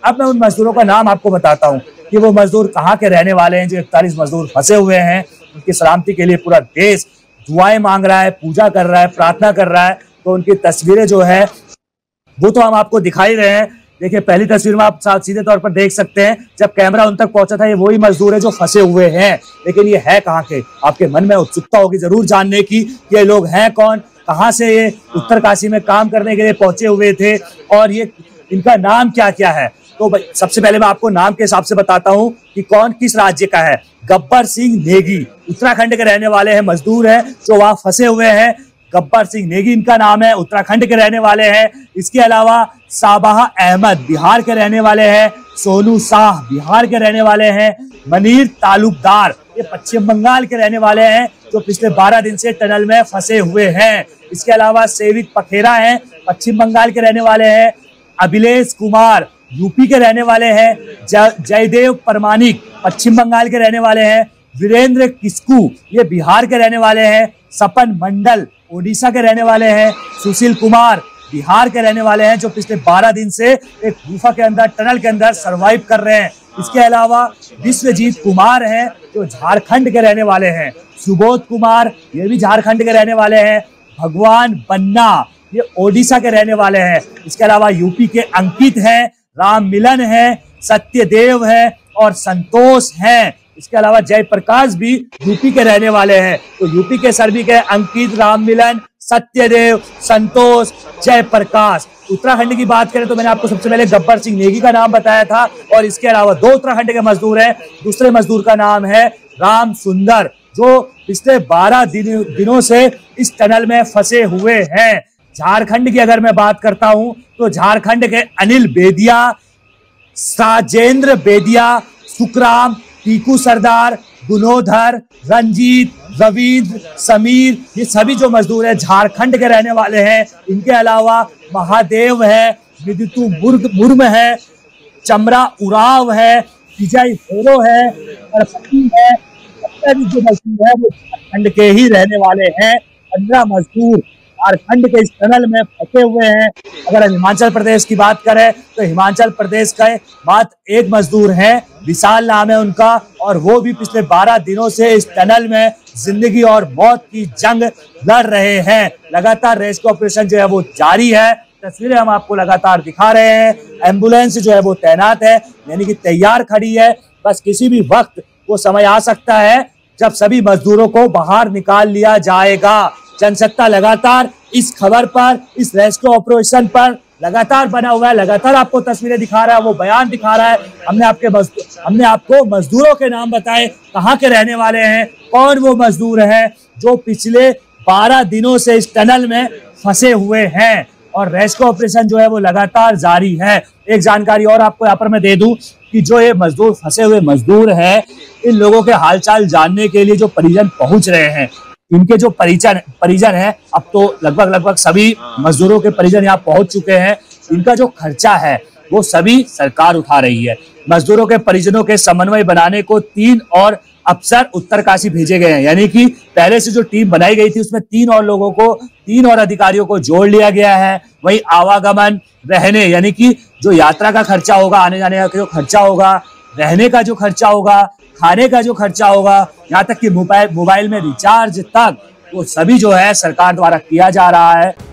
अब मैं उन मजदूरों का नाम आपको बताता हूँ कि वो मजदूर कहाँ के रहने वाले हैं। जो 41 मजदूर फंसे हुए हैं, उनकी सलामती के लिए पूरा देश दुआएं मांग रहा है, पूजा कर रहा है, प्रार्थना कर रहा है। तो उनकी तस्वीरें जो है वो तो हम आपको दिखाई रहे हैं। देखिए, पहली तस्वीर में आप सीधे तौर पर देख सकते हैं, जब कैमरा उन तक पहुंचा था, ये वही मजदूर है जो फंसे हुए हैं। लेकिन ये है कहाँ के? आपके मन में उत्सुकता होगी जरूर जानने की कि ये लोग हैं कौन, कहाँ से ये उत्तरकाशी में काम करने के लिए पहुंचे हुए थे और ये इनका नाम क्या क्या है। तो सबसे पहले मैं आपको नाम के हिसाब से बताता हूँ कि कौन किस राज्य का है। गब्बर सिंह नेगी उत्तराखंड के रहने वाले हैं, मजदूर है जो वहां फंसे हुए हैं। गब्बर सिंह नेगी इनका नाम है, उत्तराखंड के रहने वाले हैं। इसके अलावा साबाह अहमद बिहार के रहने वाले हैं। सोनू शाह बिहार के रहने वाले हैं। मनीर तालुकदार ये पश्चिम बंगाल के रहने वाले हैं, जो पिछले 12 दिन से टनल में फंसे हुए हैं। इसके अलावा सेविक पखेरा हैं, पश्चिम बंगाल के रहने वाले हैं। अभिलेष कुमार यूपी के रहने वाले हैं। जयदेव परमानिक पश्चिम बंगाल के रहने वाले हैं। वीरेंद्र किस्कू ये बिहार के रहने वाले हैं। सपन मंडल ओडिशा के रहने वाले हैं। सुशील कुमार बिहार के रहने वाले हैं, जो पिछले 12 दिन से एक गुफा के अंदर, टनल के अंदर सरवाइव कर रहे हैं। इसके अलावा विश्वजीत कुमार हैं, जो झारखंड के रहने वाले हैं। सुबोध कुमार ये भी झारखंड के रहने वाले हैं। भगवान बन्ना ये ओडिशा के रहने वाले हैं। इसके अलावा यूपी के अंकित हैं, राम मिलन है, सत्यदेव है और संतोष हैं। इसके अलावा जयप्रकाश भी यूपी के रहने वाले हैं। तो यूपी के सर्वी के अंकित, राम मिलन, सत्यदेव, संतोष, जयप्रकाश। उत्तराखंड की बात करें तो मैंने आपको सबसे पहले गब्बर सिंह नेगी का नाम बताया था, और इसके अलावा 2 उत्तराखंड के मजदूर हैं। दूसरे मजदूर का नाम है राम सुंदर, जो पिछले 12 दिनों से इस टनल में फंसे हुए हैं। झारखंड की अगर मैं बात करता हूं तो झारखंड के अनिल बेदिया, साजेंद्र बेदिया, सुखराम, टीकू सरदार, गुनोधर, रंजीत, रविंद्र, समीर ये सभी जो मजदूर हैं झारखंड के रहने वाले हैं। इनके अलावा महादेव है, विदितु मुर्म है, चमरा उराव है, विजय हेरो है, परपति है। जो मजदूर है वो झारखंड के ही रहने वाले हैं। 15 मजदूर झारखंड के इस टनल में फंसे हुए हैं। अगर हिमाचल प्रदेश की बात करें तो हिमाचल प्रदेश का मात्र 1 मजदूर है, विशाल नाम है उनका, और वो भी पिछले 12 दिनों से इस टनल में जिंदगी और मौत की जंग लड़ रहे हैं। लगातार रेस्क्यू ऑपरेशन जो है वो जारी है। तस्वीरें हम आपको लगातार दिखा रहे हैं। एम्बुलेंस जो है वो तैनात है, यानी कि तैयार खड़ी है। बस किसी भी वक्त वो समय आ सकता है जब सभी मजदूरों को बाहर निकाल लिया जाएगा। जनसत्ता लगातार इस खबर पर, इस रेस्क्यू ऑपरेशन पर लगातार बना हुआ है, लगातार आपको तस्वीरें दिखा रहा है, वो बयान दिखा रहा है। हमने आपको मजदूरों के नाम बताए, कहाँ के रहने वाले हैं, कौन वो मजदूर हैं जो पिछले 12 दिनों से इस टनल में फंसे हुए हैं, और रेस्क्यू ऑपरेशन जो है वो लगातार जारी है। एक जानकारी और आपको यहाँ पर मैं दे दूं कि जो ये मजदूर फंसे हुए मजदूर हैं, इन लोगों के हालचाल जानने के लिए जो परिजन पहुंच रहे हैं, इनके जो परिजन हैं, अब तो लगभग सभी मजदूरों के परिजन यहाँ पहुंच चुके हैं। इनका जो खर्चा है वो सभी सरकार उठा रही है। मजदूरों के परिजनों के समन्वय बनाने को 3 और अफसर उत्तरकाशी भेजे गए हैं, यानी कि पहले से जो टीम बनाई गई थी उसमें 3 और लोगों को, 3 और अधिकारियों को जोड़ लिया गया है। वही आवागमन, रहने, यानी कि जो यात्रा का खर्चा होगा, आने जाने का जो खर्चा होगा, रहने का जो खर्चा होगा, खाने का जो खर्चा होगा, यहाँ तक कि मोबाइल में रिचार्ज तक, वो सभी जो है सरकार द्वारा किया जा रहा है।